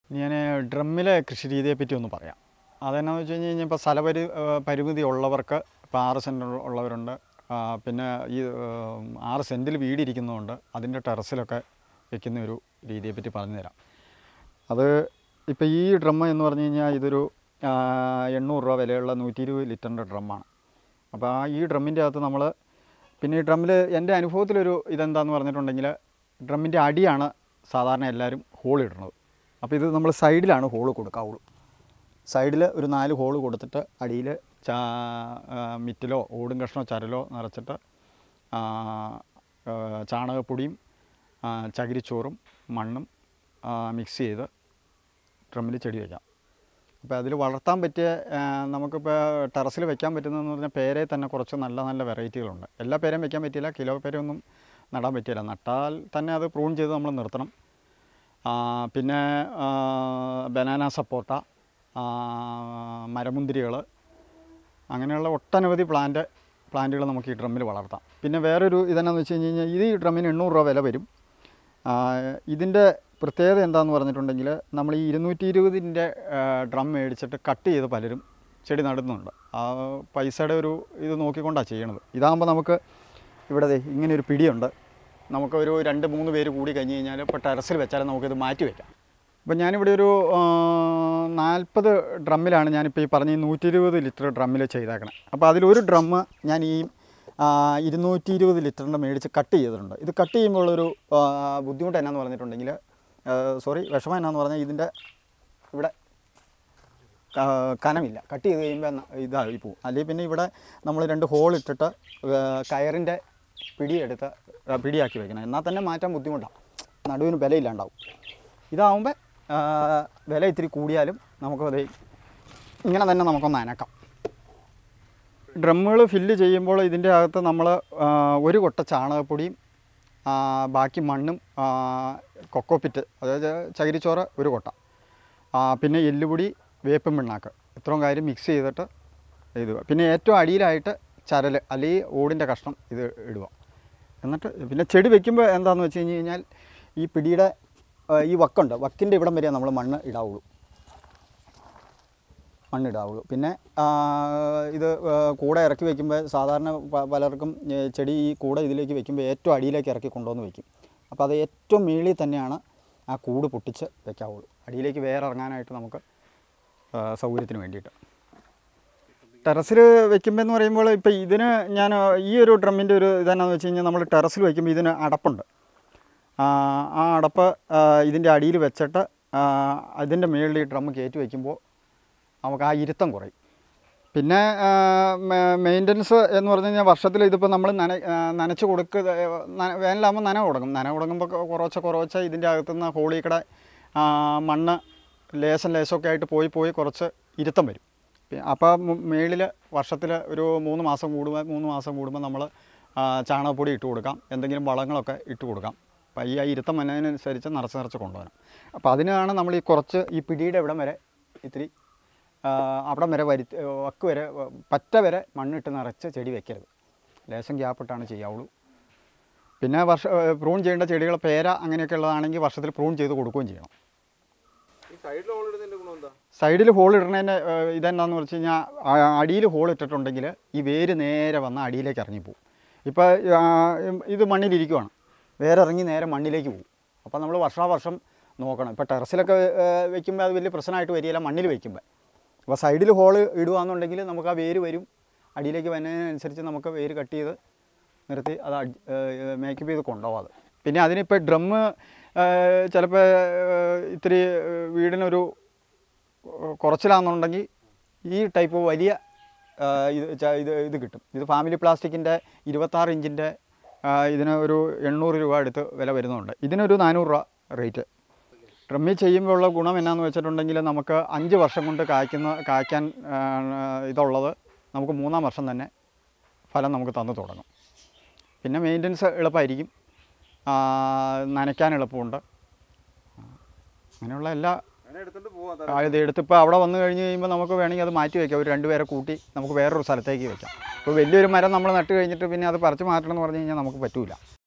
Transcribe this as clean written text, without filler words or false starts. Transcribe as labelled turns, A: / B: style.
A: ഞാൻ ഡ്രമ്മിലെ കൃഷി രീതിയെപ്പറ്റി ഒന്ന് പറയാം. അതെന്നാന്ന് വെച്ച് കഴിഞ്ഞാൽ ഇപ്പോൾ പരിമിതി ഉള്ളവർക്ക് ഇപ്പോൾ 6 സെൻറ്റ് ഉള്ളവരുണ്ട്. പിന്നെ ഈ 6 സെൻറ്റിൽ വീടിരിക്കുന്നതുകൊണ്ട് അതിൻ്റെ ടെറസിലൊക്കെ വെക്കുന്ന ഒരു രീതിയെപ്പറ്റി പറഞ്ഞു തരാം. അത് ഇപ്പോൾ ഈ ഡ്രം എന്ന് പറഞ്ഞു കഴിഞ്ഞാൽ ഇതൊരു 800 രൂപ വിലയുള്ള 120 ലിറ്ററിൻ്റെ ഡ്രമ്മാണ്. അപ്പോൾ ഈ ഡ്രമ്മിൻ്റെ അകത്ത് നമ്മൾ പിന്നെ ഈ ഡ്രമ്മിൽ എൻ്റെ അനുഭവത്തിലൊരു ഇതെന്താണെന്ന് പറഞ്ഞിട്ടുണ്ടെങ്കിൽ ഡ്രമ്മിൻ്റെ അടിയാണ് സാധാരണ എല്ലാവരും ഹോൾ ഇടുന്നത്. അപ്പോൾ ഇത് നമ്മൾ സൈഡിലാണ് ഹോൾ കൊടുക്കാവുള്ളൂ. സൈഡിൽ ഒരു 4 ഹോൾ കൊടുത്തിട്ട് അടിയിൽ മിറ്റിലോ ഓടും കഷ്ണോ ചരലോ നിറച്ചിട്ട് ചാണകപ്പൊടിയും ചകിരിച്ചോറും മണ്ണും മിക്സ് ചെയ്ത് ഡ്രമ്മിൽ ചെടി വയ്ക്കാം. അപ്പോൾ അതിൽ വളർത്താൻ പറ്റിയ നമുക്കിപ്പോൾ ടെറസിൽ വെക്കാൻ പറ്റുന്നതെന്ന് പറഞ്ഞാൽ പേരെ തന്നെ കുറച്ച് നല്ല നല്ല വെറൈറ്റികളുണ്ട്. എല്ലാ പേരയും വെക്കാൻ പറ്റില്ല, കിലോ പേരൊന്നും നടാൻ പറ്റില്ല. നട്ടാൽ തന്നെ അത് പ്രൂൺ ചെയ്ത് നമ്മൾ നിർത്തണം. പിന്നെ ബനാന സപ്പോട്ട, മരമുന്തിരികൾ, അങ്ങനെയുള്ള ഒട്ടനവധി പ്ലാന്റുകൾ നമുക്ക് ഈ ഡ്രമ്മിൽ വളർത്താം. പിന്നെ വേറൊരു ഇതെന്നാന്ന് വെച്ച് കഴിഞ്ഞാൽ ഇത് ഈ ഡ്രമ്മിന് 800 രൂപ വില വരും. ഇതിൻ്റെ പ്രത്യേകത എന്താണെന്ന് പറഞ്ഞിട്ടുണ്ടെങ്കിൽ നമ്മൾ ഈ 220ൻ്റെ ഡ്രം മേടിച്ചിട്ട് കട്ട് ചെയ്ത് പലരും ചെടി നടുന്നുണ്ട്. ആ പൈസയുടെ ഒരു ഇത് നോക്കിക്കൊണ്ടാണ് ചെയ്യണത്. ഇതാകുമ്പോൾ നമുക്ക് ഇവിടെ ഇങ്ങനെയൊരു പിടിയുണ്ട്. നമുക്കൊരു 2-3 പേര് കൂടി കഴിഞ്ഞ് കഴിഞ്ഞാൽ ഇപ്പോൾ ടെറസിൽ വെച്ചാൽ നമുക്കിത് മാറ്റി വയ്ക്കാം. അപ്പോൾ ഞാനിവിടെ ഒരു 40 ഡ്രമ്മിലാണ് ഞാനിപ്പോൾ ഈ പറഞ്ഞ 120 ലിറ്റർ ഡ്രമ്മിൽ ചെയ്തേക്കണം. അപ്പോൾ അതിലൊരു ഡ്രമ്മ് ഞാൻ ഈ 220 ലിറ്ററിൻ്റെ മേടിച്ച് കട്ട് ചെയ്തിട്ടുണ്ട്. ഇത് കട്ട് ചെയ്യുമ്പോഴൊരു ബുദ്ധിമുട്ട് എന്നാന്ന് പറഞ്ഞിട്ടുണ്ടെങ്കിൽ വിഷമം എന്നാന്ന് പറഞ്ഞാൽ ഇതിൻ്റെ ഇവിടെ കനമില്ല. കട്ട് ചെയ്ത് കഴിയുമ്പോൾ ഇതായി പോവും. അല്ലെങ്കിൽ പിന്നെ ഇവിടെ നമ്മൾ 2 ഹോൾ ഇട്ടിട്ട് കയറിൻ്റെ പിടിയാക്കി വയ്ക്കണം. എന്നാൽ തന്നെ മാറ്റാൻ ബുദ്ധിമുട്ടാണ്, നടുവിന് വിലയില്ലാണ്ടാവും. ഇതാവുമ്പോൾ വില ഇത്തിരി കൂടിയാലും നമുക്കത് ഇങ്ങനെ തന്നെ നമുക്കൊന്ന് അനക്കാം. ഡ്രമ്മുകൾ ഫില്ല് ചെയ്യുമ്പോൾ ഇതിൻ്റെ അകത്ത് നമ്മൾ ഒരു കൊട്ട ചാണകപ്പൊടിയും ബാക്കി മണ്ണും കൊക്കോപ്പിറ്റ് അതായത് ചകിരിച്ചോറ് ഒരു കൊട്ട, പിന്നെ എല്ലുപൊടി, വേപ്പും പിണ്ണാക്ക്, ഇത്രയും കാര്യം മിക്സ് ചെയ്തിട്ട് ഇത്. പിന്നെ ഏറ്റവും അടിയിലായിട്ട് ചരൽ അല്ലെങ്കിൽ ഓടിൻ്റെ കഷ്ണം ഇത് ഇടുക. എന്നിട്ട് പിന്നെ ചെടി വെക്കുമ്പോൾ എന്താണെന്ന് വെച്ച് കഴിഞ്ഞാൽ ഈ പിടിയുടെ ഈ വക്കിൻ്റെ ഇവിടം വരെ നമ്മൾ മണ്ണിടാവുള്ളൂ. പിന്നെ ഇത് കൂടെ ഇറക്കി വയ്ക്കുമ്പോൾ സാധാരണ പലർക്കും ചെടി ഈ കൂടെ ഇതിലേക്ക് വയ്ക്കുമ്പോൾ ഏറ്റവും അടിയിലേക്ക് ഇറക്കി കൊണ്ടുവന്ന് വയ്ക്കും. അപ്പോൾ അത് ഏറ്റവും മേളിൽ തന്നെയാണ് ആ കൂട് പൊട്ടിച്ച് വയ്ക്കാവുള്ളൂ. അടിയിലേക്ക് വേറെ ഇറങ്ങാനായിട്ട് നമുക്ക് സൗകര്യത്തിന് വേണ്ടിയിട്ട്. ടെറസിൽ വെക്കുമ്പോൾ എന്ന് പറയുമ്പോൾ ഇപ്പോൾ ഇതിന് ഞാൻ ഈ ഒരു ഡ്രമ്മിൻ്റെ ഒരു ഇതെന്നാന്ന് വെച്ച് കഴിഞ്ഞാൽ നമ്മൾ ടെറസിൽ വയ്ക്കുമ്പോൾ ഇതിന് അടപ്പുണ്ട്. ആ അടപ്പ് ഇതിൻ്റെ അടിയിൽ വെച്ചിട്ട് അതിൻ്റെ മുകളിൽ ഈ ഡ്രമ്മ് കയറ്റി വയ്ക്കുമ്പോൾ നമുക്ക് ആ ഇരുത്തം കുറയും. പിന്നെ മെയിൻ്റനൻസ് എന്ന് പറഞ്ഞു കഴിഞ്ഞാൽ വർഷത്തിൽ ഇതിപ്പോൾ നമ്മൾ നനച്ച് വേനലാകുമ്പോൾ നന തുടങ്ങുമ്പോൾ കുറച്ച് ഇതിൻ്റെ അകത്തുനിന്ന് ഹോളിൽ കൂടെ മണ്ണ് ലേശമൊക്കെ ആയിട്ട് പോയി കുറച്ച് ഇരുത്തം വരും. അപ്പോൾ മുകളിൽ വർഷത്തിൽ ഒരു 3 മാസം കൂടുമ്പോൾ നമ്മൾ ചാണകപ്പൊടി ഇട്ട് കൊടുക്കാം, എന്തെങ്കിലും വളങ്ങളൊക്കെ ഇട്ട് കൊടുക്കാം. അപ്പോൾ ഈ ഇരുത്തം വന്നതിനനുസരിച്ച് നിറച്ച് കൊണ്ടുവരാം. അപ്പോൾ അതിനാണ് നമ്മൾ ഈ പിടിയുടെ ഇവിടം വരെ ഇത്തിരി അവിടം വരെ വക്ക് വരെ പറ്റ വരെ മണ്ണിട്ട് നിറച്ച് ചെടി വെക്കരുത്. ലേശം ഗ്യാപ്പിട്ടാണ് ചെയ്യാവുള്ളൂ. പിന്നെ പ്രൂൺ ചെയ്യേണ്ട ചെടികൾ പേര അങ്ങനെയൊക്കെ ഉള്ളതാണെങ്കിൽ വർഷത്തിൽ പ്രൂൺ ചെയ്ത് കൊടുക്കുകയും ചെയ്യണം. സൈഡിൽ ഹോൾ ഇടുന്നതിൻ്റെ ഇതെന്താണെന്ന് വെച്ച് കഴിഞ്ഞാൽ അടിയിൽ ഹോൾ ഇട്ടിട്ടുണ്ടെങ്കിൽ ഈ വേര് നേരെ വന്ന് അടിയിലേക്ക് ഇറങ്ങിപ്പോവും. ഇപ്പോൾ ഇത് മണ്ണിലിരിക്കുവാണ്, വേറെ ഇറങ്ങി നേരെ മണ്ണിലേക്ക് പോകും. അപ്പോൾ നമ്മൾ വർഷാവർഷം നോക്കണം. ഇപ്പോൾ ടെറസിലൊക്കെ വെക്കുമ്പോൾ അത് വലിയ പ്രശ്നമായിട്ട് വരികയില്ല, മണ്ണിൽ വയ്ക്കുമ്പോൾ. അപ്പോൾ സൈഡിൽ ഹോള് ഇടുകയാണെന്നുണ്ടെങ്കിൽ നമുക്ക് ആ വേര് വരും, അടിയിലേക്ക് വരുന്നതിനനുസരിച്ച് നമുക്ക് വേര് കട്ട് ചെയ്ത് നിർത്തി അത് മേക്കപ്പ് ചെയ്ത് കൊണ്ടുപോകാം. പിന്നെ അതിനിപ്പോൾ ഡ്രമ്മ് ചിലപ്പോൾ ഇത്തിരി വീടിനൊരു കുറച്ചിലാണെന്നുണ്ടെങ്കിൽ ഈ ടൈപ്പ് വലിയ ഇത് കിട്ടും. ഇത് ഫാമിലി പ്ലാസ്റ്റിക്കിൻ്റെ 26 ഇഞ്ചിൻ്റെ ഇതിന് ഒരു 800 രൂപ അടുത്ത് വില വരുന്നുണ്ട്. ഇതിനൊരു 400 രൂപ റേറ്റ്. ഡ്രമ്മിൽ ചെയ്യുമ്പോൾ ഉള്ള ഗുണം എന്നാന്ന് വെച്ചിട്ടുണ്ടെങ്കിൽ നമുക്ക് 5 വർഷം കൊണ്ട് കായ്ക്കാൻ ഇതുള്ളത് നമുക്ക് 3-ാം വർഷം തന്നെ ഫലം നമുക്ക് തന്നു തുടങ്ങും. പിന്നെ മെയിൻ്റനൻസ് എളുപ്പമായിരിക്കും, നനയ്ക്കാൻ എളുപ്പമുണ്ട്. അങ്ങനെയുള്ള എല്ലാ എടുത്തിപ്പോൾ അവിടെ വന്നു കഴിഞ്ഞ് കഴിയുമ്പോൾ നമുക്ക് വേണമെങ്കിൽ അത് മാറ്റി വയ്ക്കാം. ഒരു 2 പേരെ കൂട്ടി നമുക്ക് വേറൊരു സ്ഥലത്തേക്ക് വയ്ക്കാം. ഇപ്പോൾ വലിയൊരു മരം നമ്മൾ നട്ട് കഴിഞ്ഞിട്ട് പിന്നെ അത് പറിച്ച് മാറ്റണം എന്ന് പറഞ്ഞു കഴിഞ്ഞാൽ നമുക്ക് പറ്റില്ല.